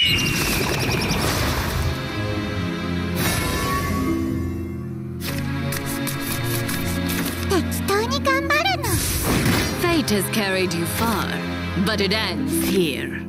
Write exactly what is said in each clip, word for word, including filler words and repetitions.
Fate has carried you far, but it ends here.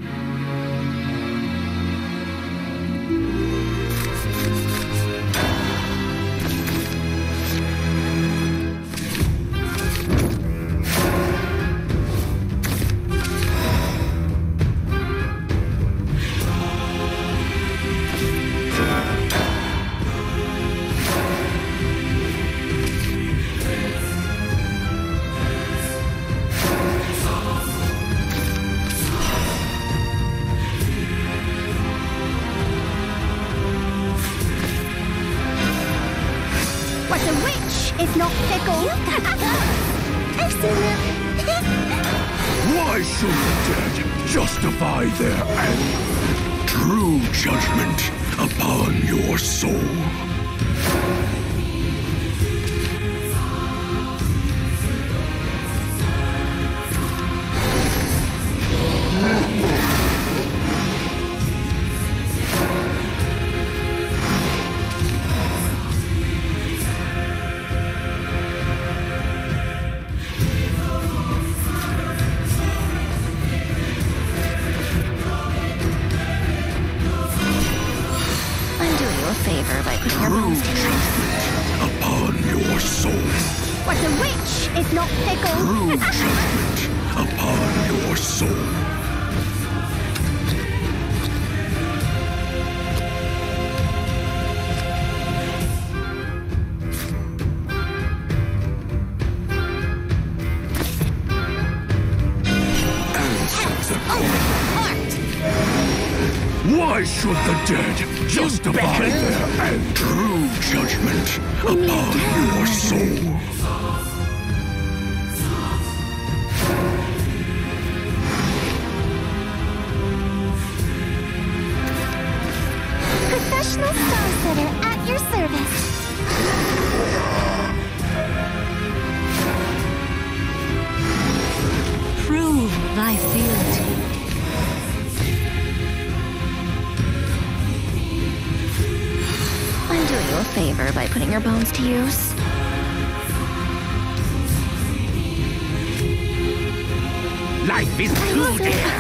But a witch is not fickle. I've seen them. Why should the dead justify their end? True judgment upon your soul. Favor by putting your bones to judgment upon your soul. But a witch is not fickle. True judgment upon your soul. Answer the call. Why should the dead justify their end? True judgment upon your soul. Professional star setter at your service. Prove thy fealty. I'm doing you a favor by putting your bones to use. Life is too dear.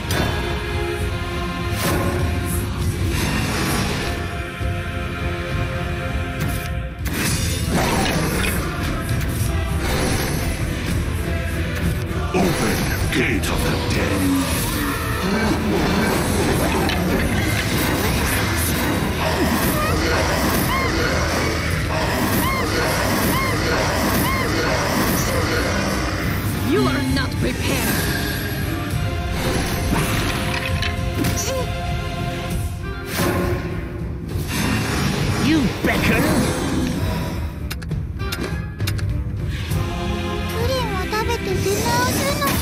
Open gate of the dead. You are not prepared. You beckon? プリンを食べてディナーをするの。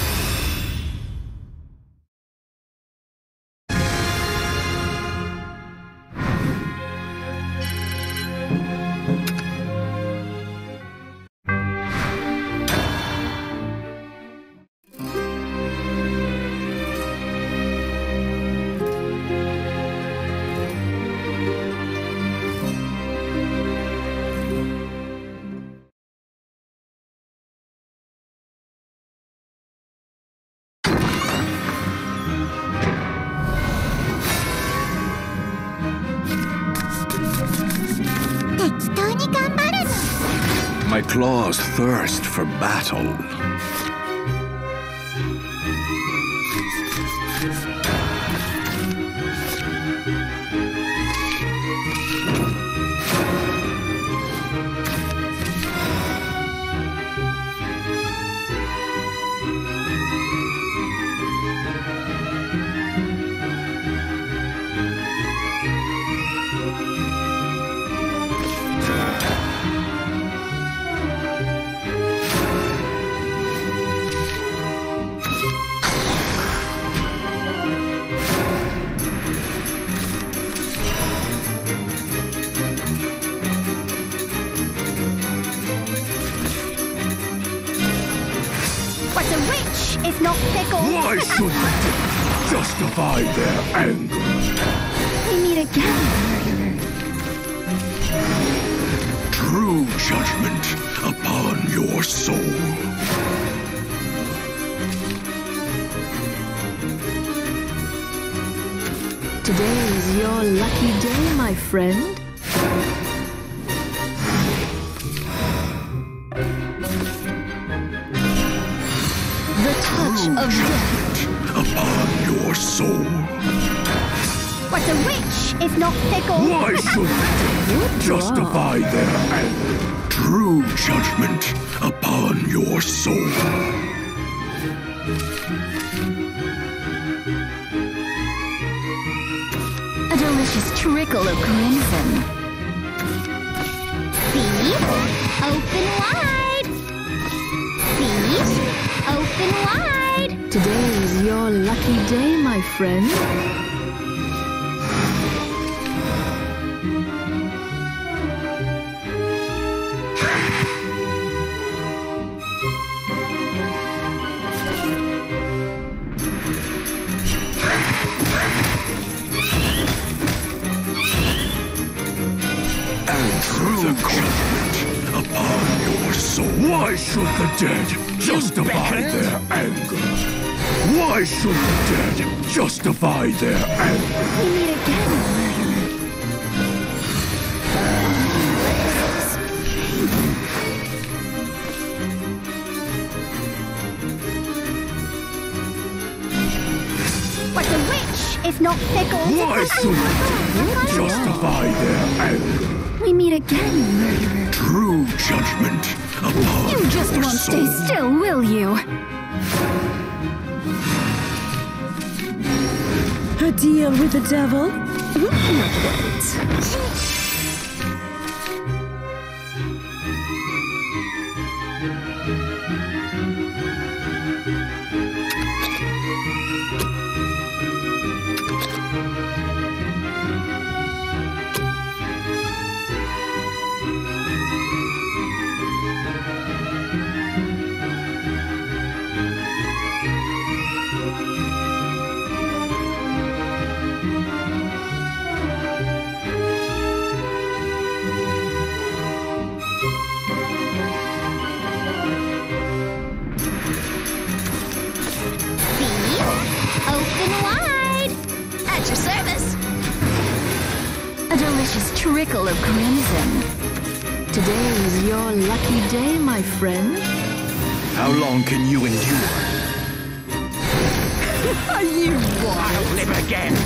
My claws thirst for battle. But a witch is not fickle. Why should the dead justify their anger? meet again, murderer. True judgment upon your soul. Today is your lucky day, my friend. The touch True of death. judgment upon your soul. What's a witch if not fickle? Why should they justify their anger? True judgment upon your soul. A delicious trickle of crimson. See? Open wide! See? Open wide! Today is your lucky day, my friend. True judgment upon your soul. Why should the dead justify their anger? Why should the dead justify their anger? We meet again, murderer. What's a witch if not fickle? Why should the dead justify their anger? We meet again, murderer. True judgment upon You just your won't soul. stay still, will you? A deal with the devil? Not quite. Open wide! At your service! A delicious trickle of crimson. Today is your lucky day, my friend. How long can you endure? Are you wild? I'll live again!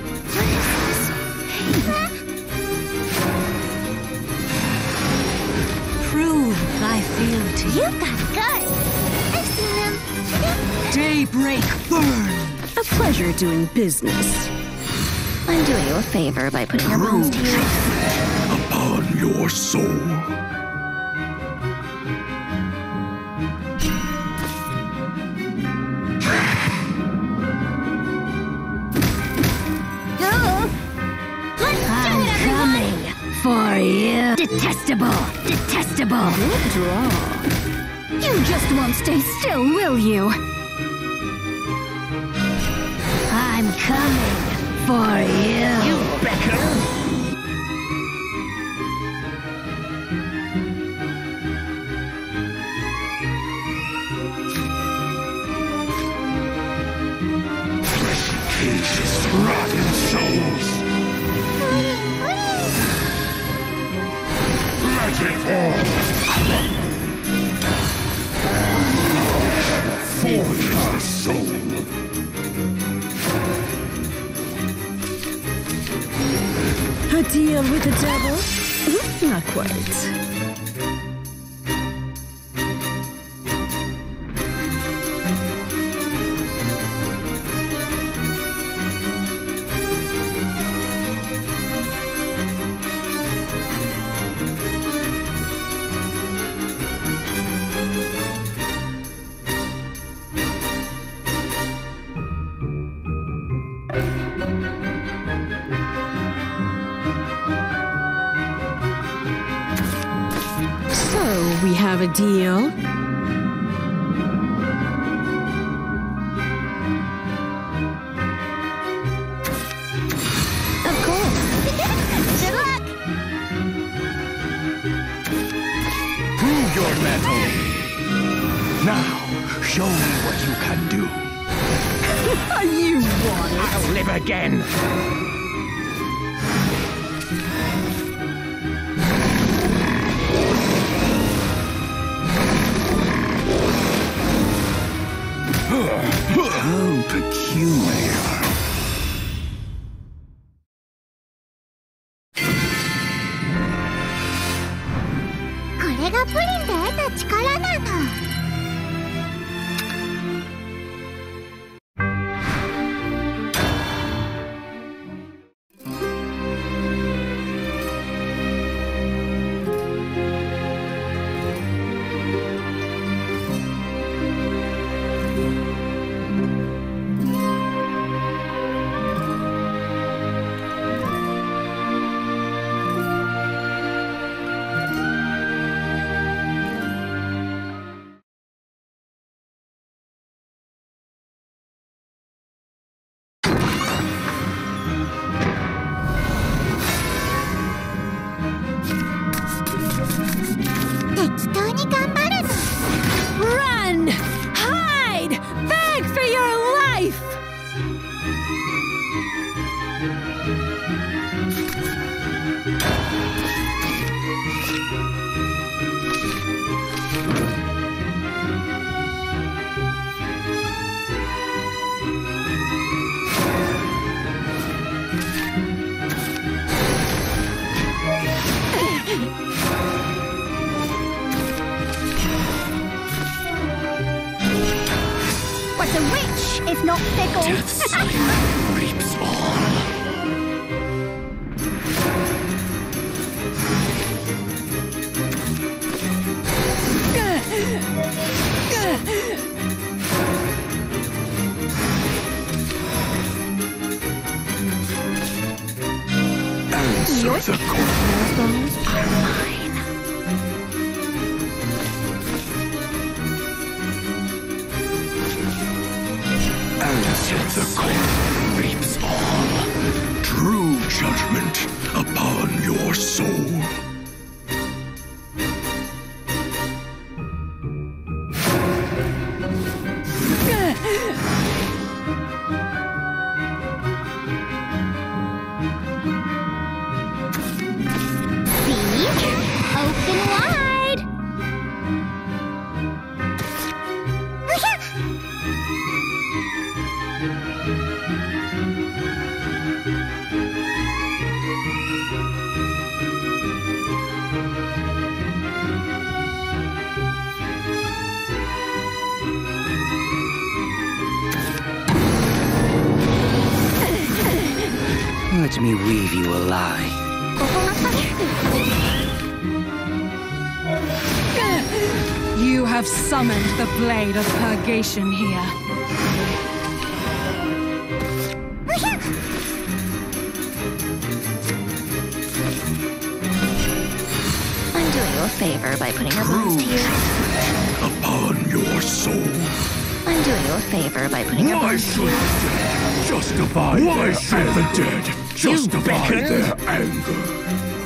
Prove thy fealty. You've got guts! I've seen them! Daybreak burn! A pleasure doing business. I'm doing you a favor by putting your True bones to use. judgment upon your soul. I'm coming for you. Detestable! Detestable! Good draw. You just won't stay still, will you? I'm coming for you. You beckon! Cages rotten souls. Let it all. For your soul. A deal with the devil? Not quite. So, we have a deal? Of course. your metal. Now, show me what you can do. You want it? I'll live again. How peculiar. Run! Hide! Beg for your life! What's a witch if not fickle? Death's sleep reaps all. Answer the call. Are mine. Answer the call reaps all. True judgment upon your soul. Open wide! Let me weave you a lie. You have summoned the Blade of Purgation here. I'm doing you a favor by putting your bones to you. Upon your soul. I'm doing you a favor by putting your Why bones to should you. the dead justify Why their should anger? the dead justify beckon? their anger?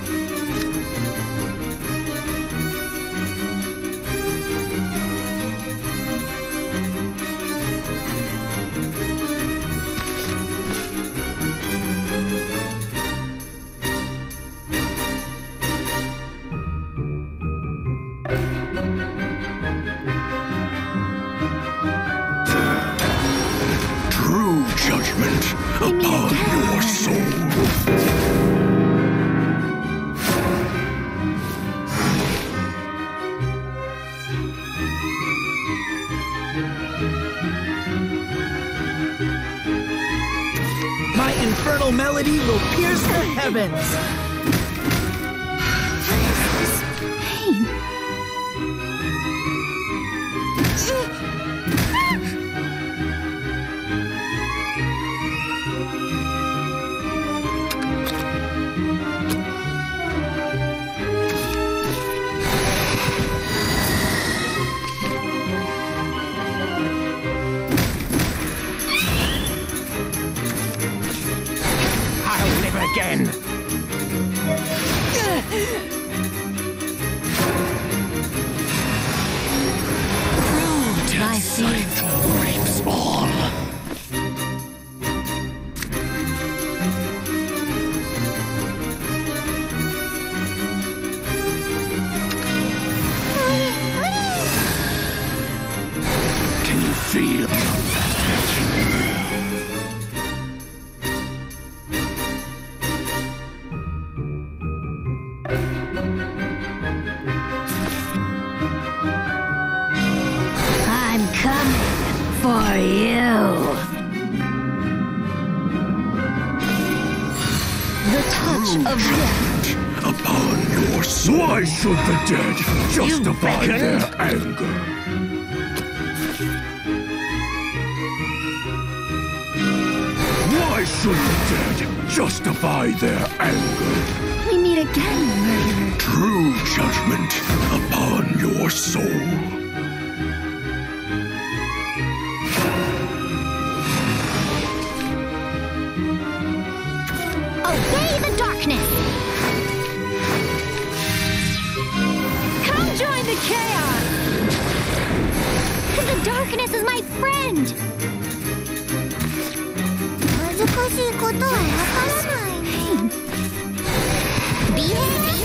True judgment upon your soul. My infernal melody will pierce the heavens. I'll live again. Sight reaps all. Can you feel I'm coming for you. The touch of death. Upon your soul. Why should the dead justify their anger? Why should the dead justify their anger? We meet again, murderer. True judgment upon your soul. Obey the darkness! Come join the chaos! The darkness is my friend! 難しいことはわからない。Behave